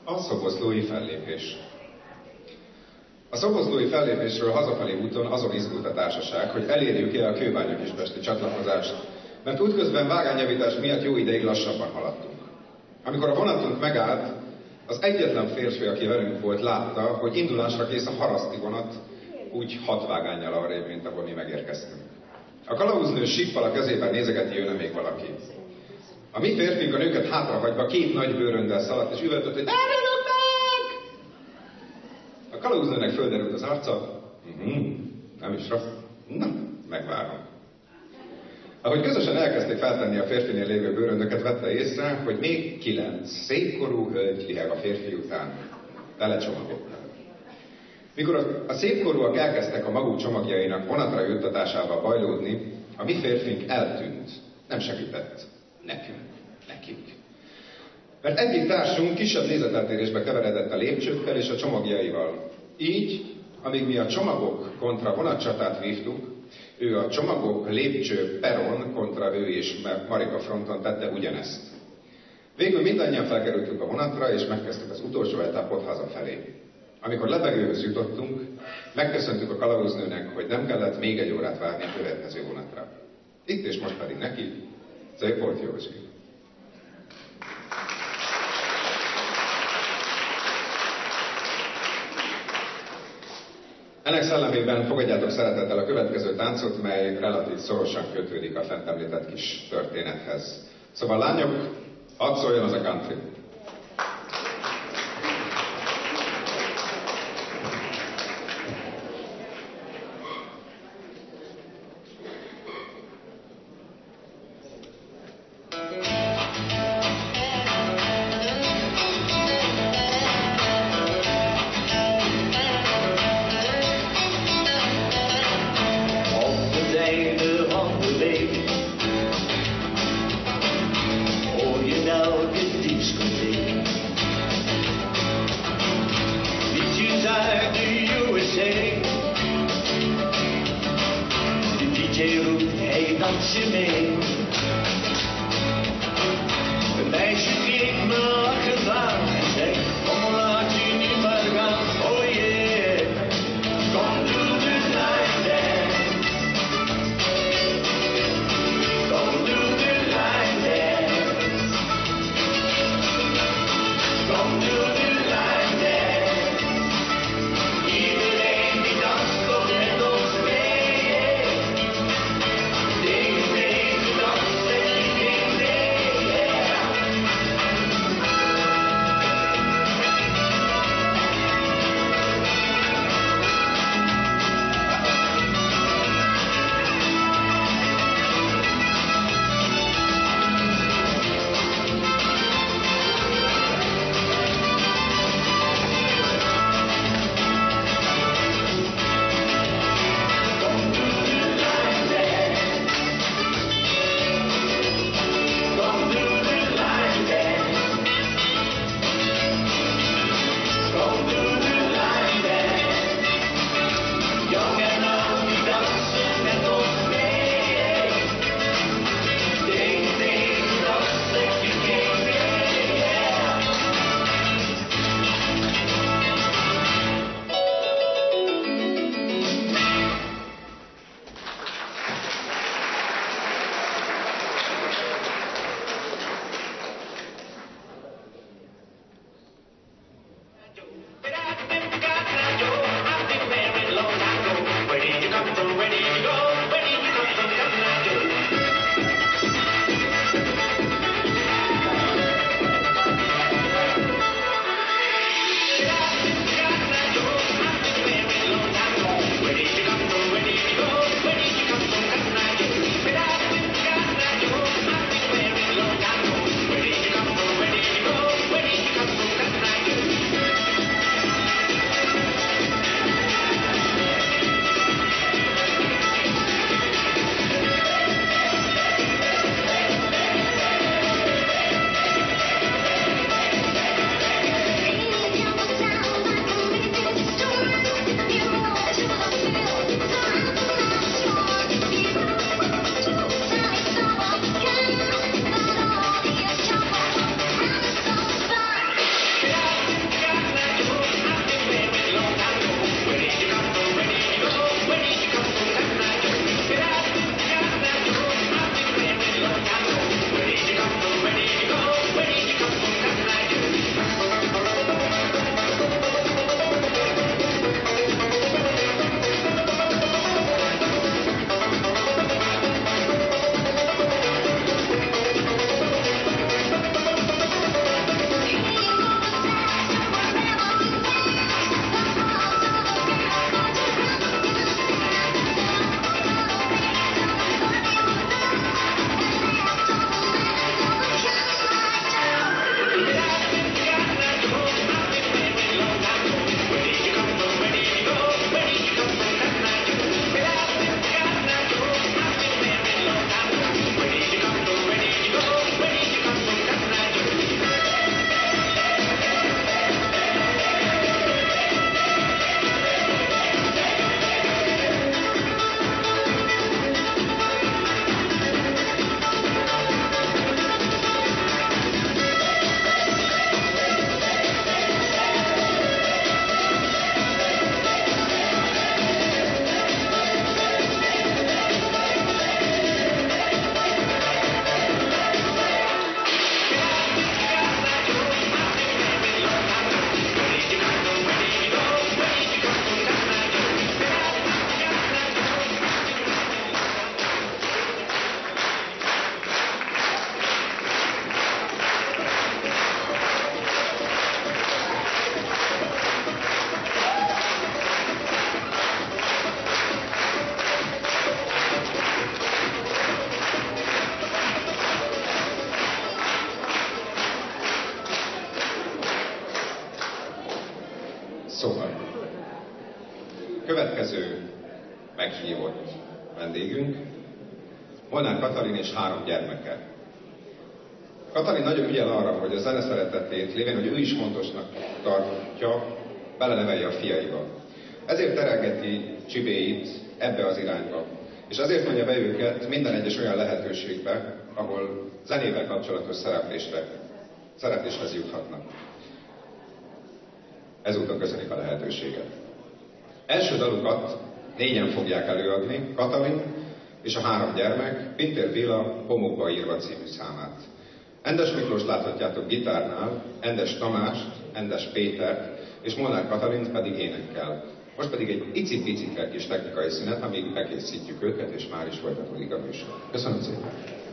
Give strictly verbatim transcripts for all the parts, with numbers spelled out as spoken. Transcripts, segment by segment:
A szoboszlói fellépés. A szoboszlói fellépésről hazafelé úton azon izgult a társaság, hogy elérjük-e a Kőbánya-Kispesti csatlakozást, mert útközben vágányjavítás miatt jó ideig lassabban haladtunk. Amikor a vonatunk megállt, az egyetlen férfi, aki velünk volt, látta, hogy indulásra kész a haraszti vonat, úgy hat vágánnyal arrébb, mint ahol mi megérkeztünk. A kalauznő sippal a kezében nézegeti, jönne még valaki. A mi férfink a nőket hátrahagyva két nagy bőröndel szaladt, és üvöltött, hogy elrugották! A kalauznőnek földerült az arca, uh-huh, nem is rossz, na, megvárom. Ahogy közösen elkezdték feltenni a férfinél lévő bőröndöket, vette észre, hogy még kilenc szépkorú hölgy liheg a férfi után, tele csomagokkal. Mikor a, a szépkorúak elkezdtek a maguk csomagjainak vonatra juttatásával bajlódni, a mi férfink eltűnt, nem segített. Nekünk, nekünk. Mert egyik társunk kisebb nézeteltérésbe keveredett a lépcsőkkel és a csomagjaival. Így, amíg mi a csomagok kontra vonatcsatát vívtuk, ő a csomagok, lépcső, peron kontra ő és Marika fronton tette ugyanezt. Végül mindannyian felkerültünk a vonatra, és megkezdtük az utolsó etapot hazafelé. Amikor lebegőhöz jutottunk, megköszöntük a kalauznőnek, hogy nem kellett még egy órát várni a következő vonatra. Itt és most pedig neki, szép volt, Józsi! Ennek szellemében fogadjátok szeretettel a következő táncot, mely relatív szorosan kötődik a fent említett kis történethez. Szóval lányok, hadd szóljon az a country! Szóval, következő meghívott vendégünk, Molnár Katalin és három gyermeke. Katalin nagyon ügyel arra, hogy a zene szeretetét, lévén, hogy ő is fontosnak tartja, belenevelje a fiaiba. Ezért terelgeti csibéit ebbe az irányba. És azért mondja be őket minden egyes olyan lehetőségbe, ahol zenével kapcsolatos szereplésre, szerepléshez juthatnak. Ezúton köszönik a lehetőséget. Első dalukat négyen fogják előadni, Katalin és a három gyermek, Pintér Béla Homokba írva című számát. Endes Miklós láthatjátok gitárnál, Endes Tamást, Endes Pétert és Molnár Katalint pedig énekkel. Most pedig egy icipicike kis technikai szünet, amíg bekészítjük őket, és már is folytatódik a műsor. Köszönöm szépen!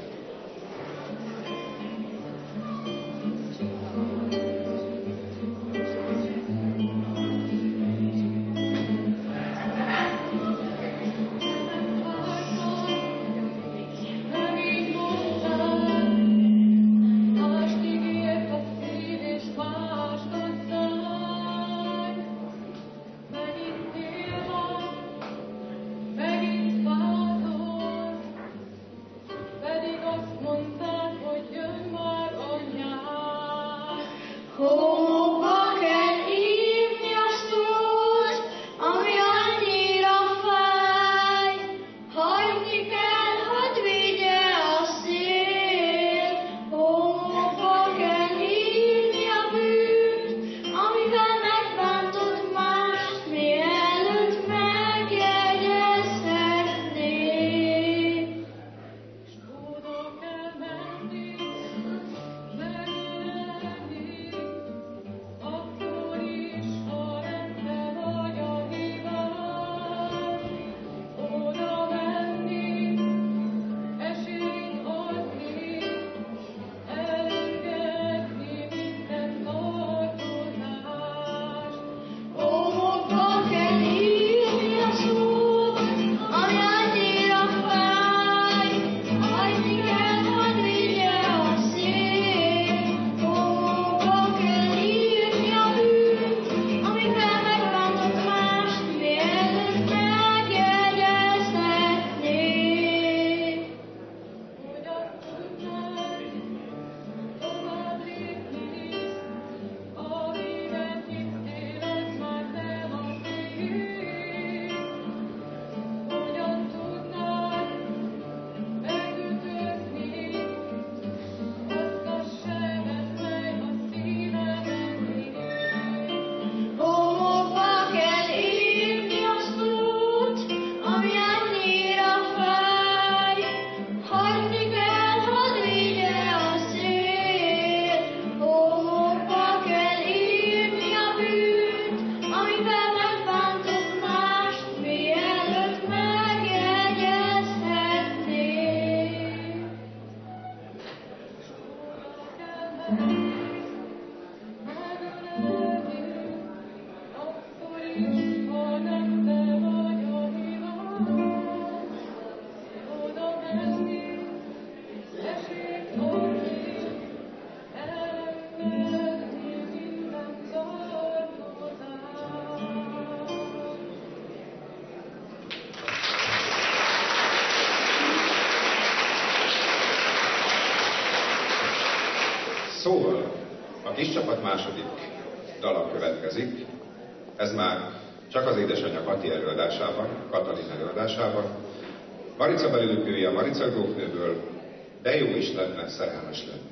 Szóval a kis csapat második dala következik. Ez már csak az édesanyja Kati előadásában, Katalin előadásában. Marica belülőkője a Marica grófnőből, de jó is lenne szerelmes lenni.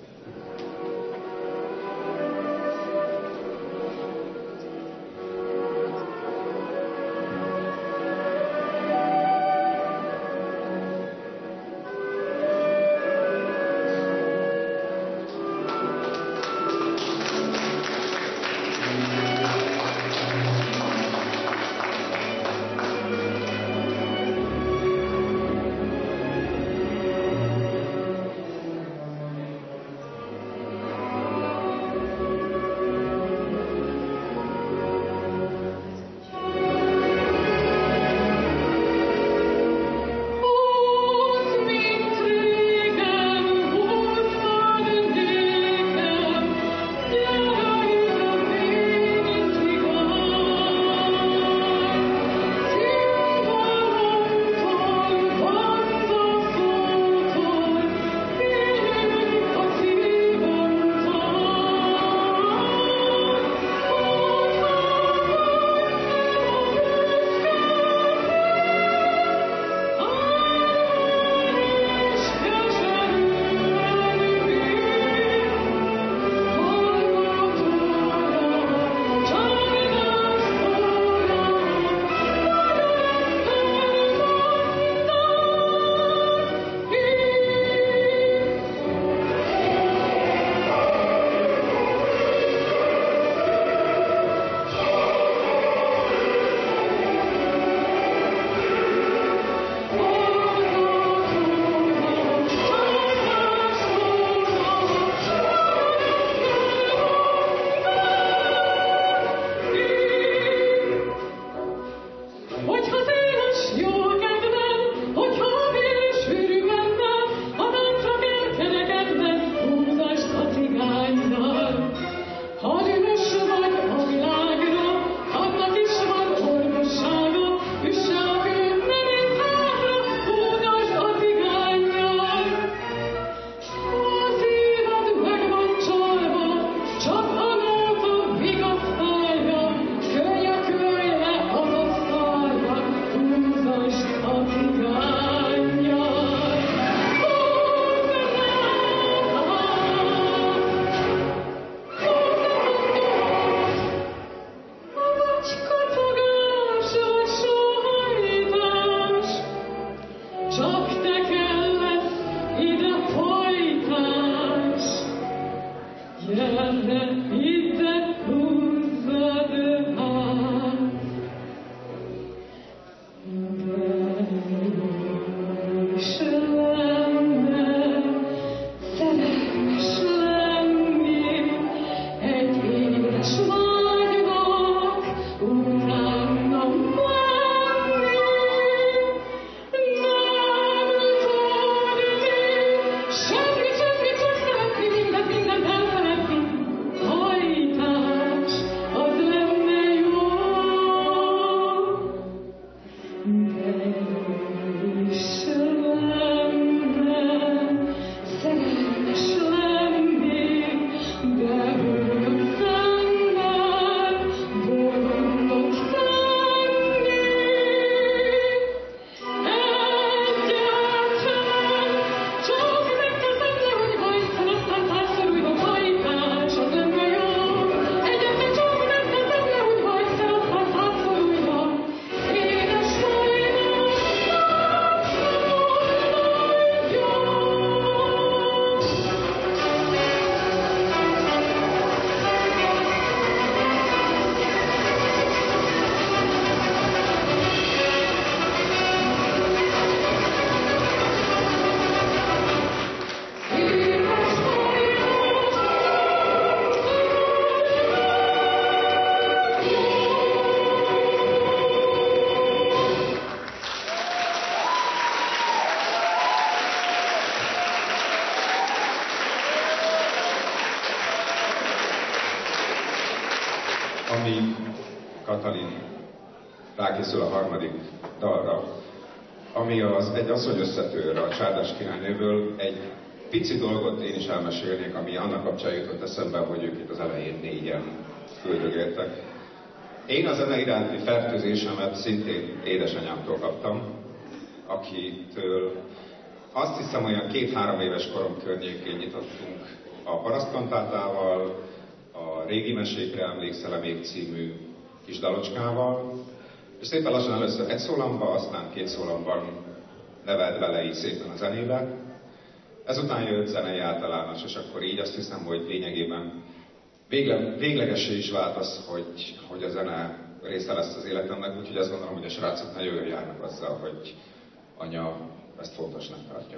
amíg Katalin rákészül a harmadik dalra, ami az egy asszony összetőr a Csárdás királynőből, egy pici dolgot én is elmesélnék, ami annak kapcsán jutott eszembe, hogy ők itt az elején négyen küldögéltek. Én a zene iránti fertőzésemet szintén édesanyámtól kaptam, akitől azt hiszem olyan két-három éves korom környékén nyitottunk a Parasztkantátával, a Régi mesékre emlékszel még című kis dalocskával, és szépen lassan először egy szólamba, aztán két szólamban nevelt vele így szépen a zenébe. Ezután jött zenei általános, és akkor így azt hiszem, hogy lényegében végle, véglegessé is vált az, hogy, hogy a zene része lesz az életemnek, úgyhogy azt gondolom, hogy a srácok nagyon jól járnak azzal, hogy anya ezt fontosnak tartja.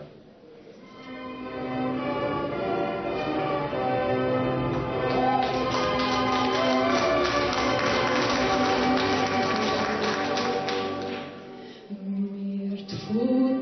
Miért fog